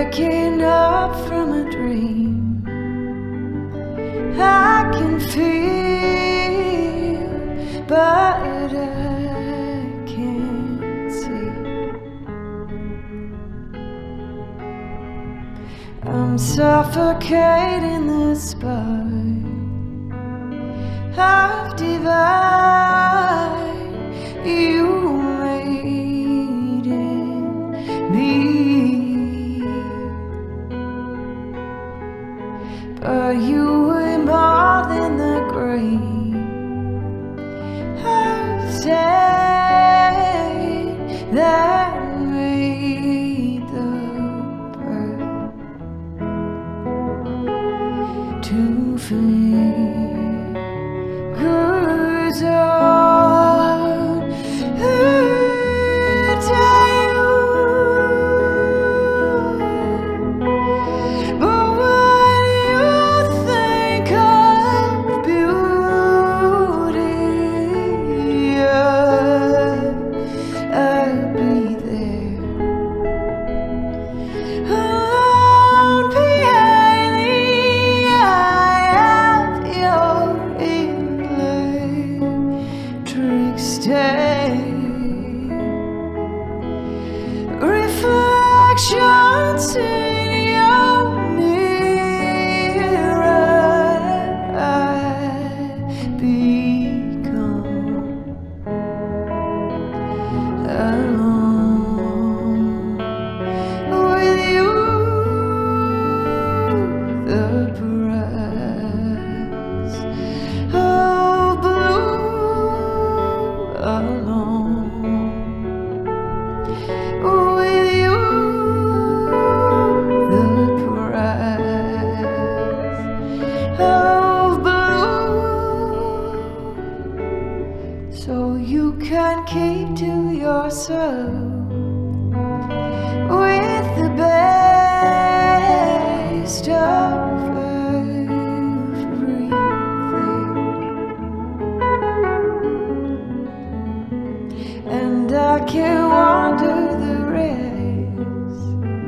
waking up from a dream. I can feel, but I can't see. I'm suffocating the spark of divine you made in me. But you were more than the grain of sand that made the bird to fingers on her tail. But when you think of beauty, I'll be there. Alone behind the eye of your electric stain. Reflections in your mirror, I become alone with you. The price of blue alone with you. The price of blue, so you can keep to yourself with the best of everything. And I can wander the rest,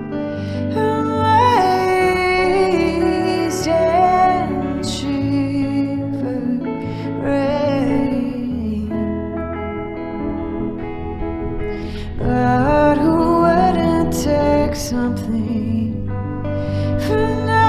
amazed and shivering. But who wouldn't take something for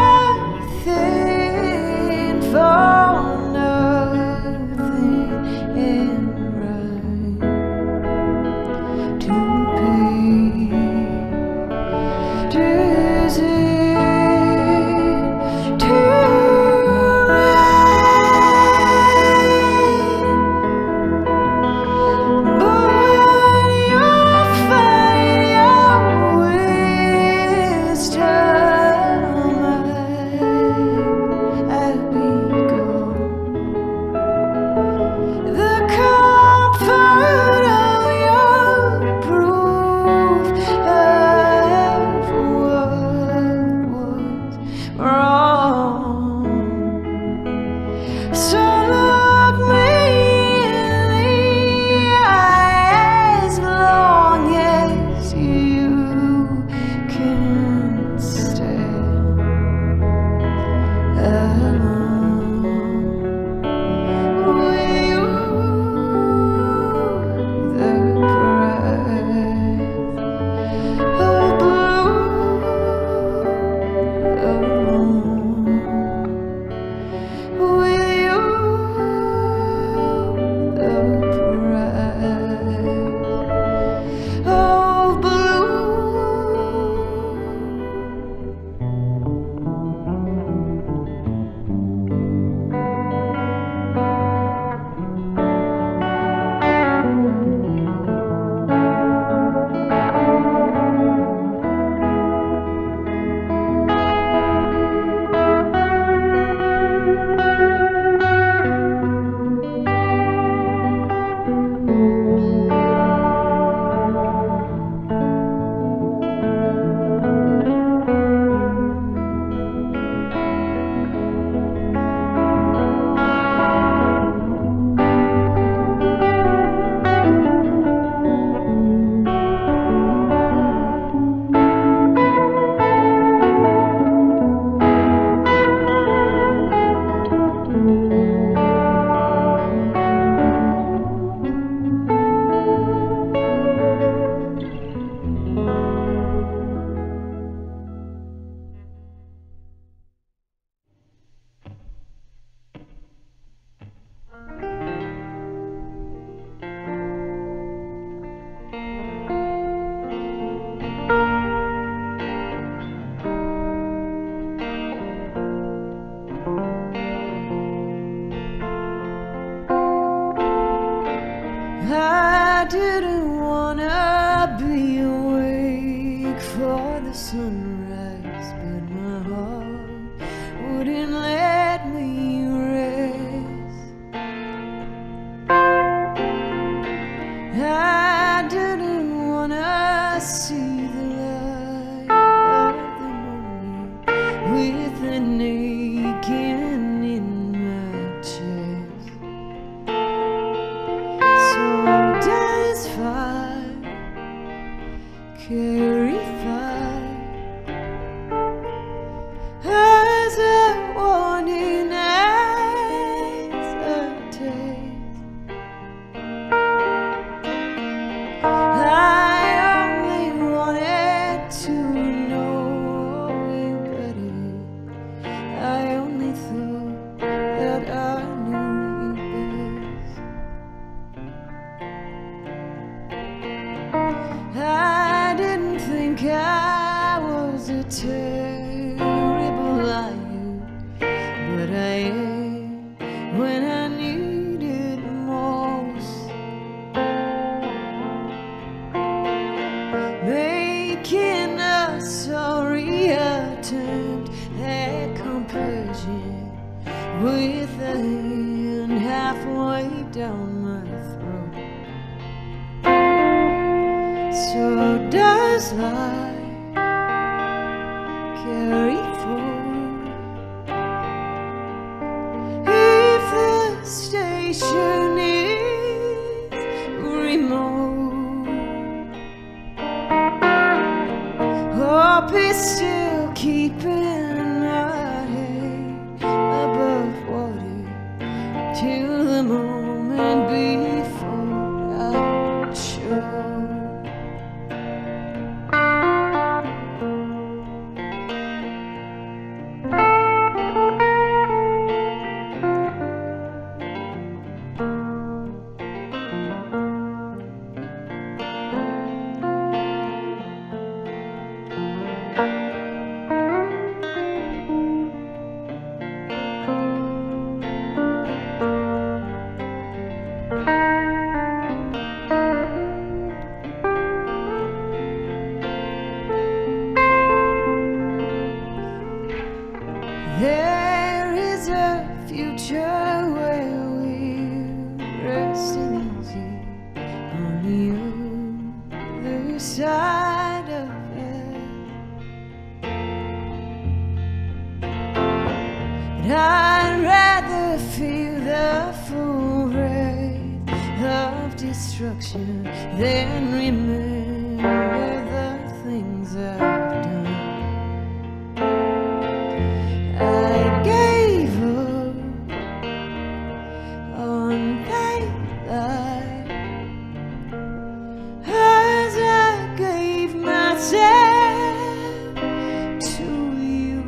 nothing, for nothing in right to be desert to rain. But when you find your will didn't wanna be awake for the sunrise, but my heart wouldn't let me rest. I didn't wanna see the light of the morning with an aching in my chest. So does fire carry fire as a warning, as a taste? I only wanted to know you better. I only thought that I knew you best. I didn't think I was a terrible liar, but I am when I need it most. Making a sorry attempt at composure with a hand halfway down my throat. So does life carry forward if the station is remote? Hope is still keeping my head above water till the moment before I choke. There is a future where we're resting easy on the other side of it. But I'd rather feel the full wrath of destruction than remember the things I've done. I gave up on that life as I gave myself to you,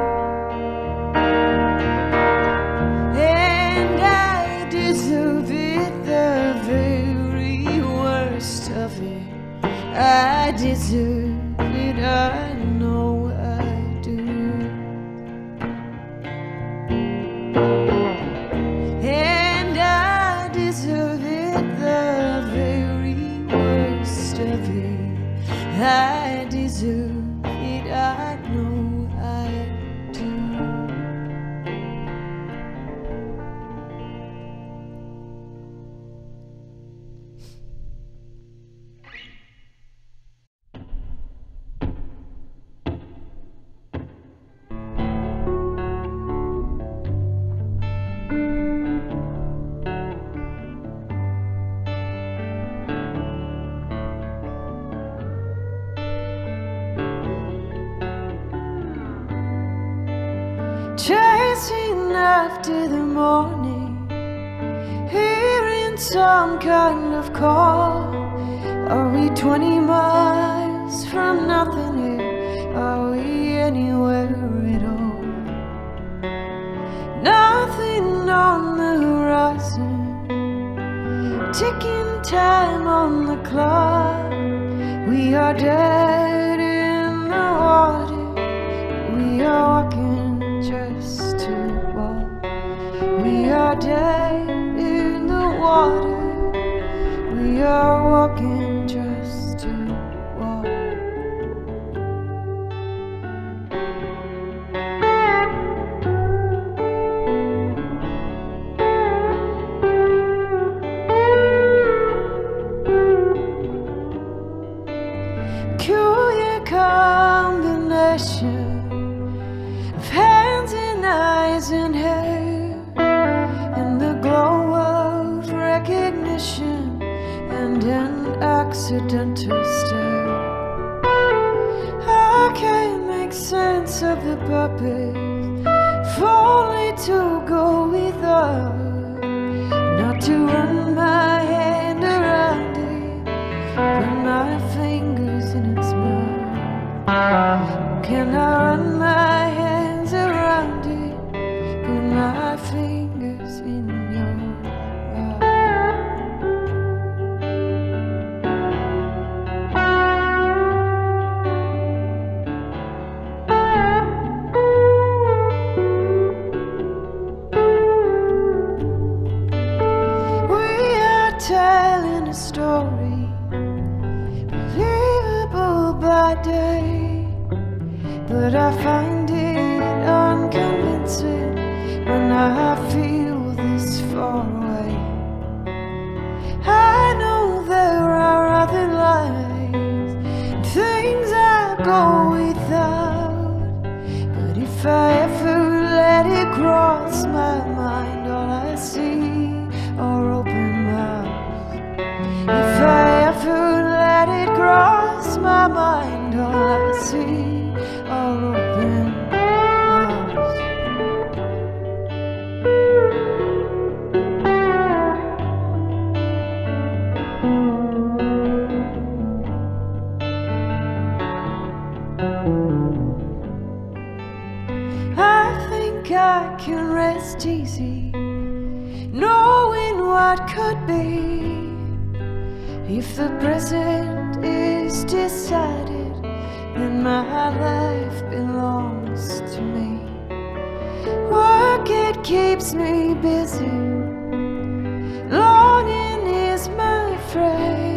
and I deserve it, the very worst of it. I deserve it, I know I do. And I deserve it, the very worst of it. I deserve it, I know I do. Chasing after the morning, hearing some kind of call. Are we 20 miles from nothing here? Are we anywhere at all? Nothing on the horizon, ticking time on the clock. We are dead in the water, we are walking just to walk. We are dead in the water, we you're walking just to walk. Peculiar combination of hands and eyes and hair, and the glow of recognition and an accidental stare. I can't make sense of the puppet, if only to go without, not to run my hand around it, put my fingers in its mouth. Can I run my hands around it, put my fingers in your mouth? We are telling a story, believable by day, but I find it unconvincing when I feel this far away. I know there are other lives and things I go without, but if I ever let it cross my mind, all I see are open mouths. If I ever let it cross my mind, all I see are open mouths. I think I can rest easy, knowing what could be, if the present is decided, then my life belongs to me. Work, it keeps me busy, longing is my friend.